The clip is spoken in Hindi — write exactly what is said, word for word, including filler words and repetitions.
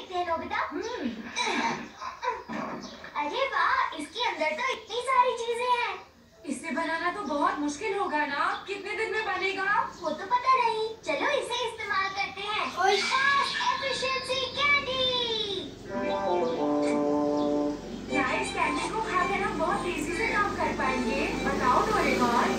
देखते हैं नोबिता। हम्म, अरे वाह, इसके अंदर तो इतनी सारी चीजें हैं। इसे बनाना तो बहुत मुश्किल होगा ना? कितने दिन में बनेगा? वो तो पता नहीं, चलो इसे इस्तेमाल करते हैं। Fast efficiency candy. क्या इस कैंडी को खाकर हम बहुत तेजी से काम कर पाएंगे? बताओ डोरेमोन।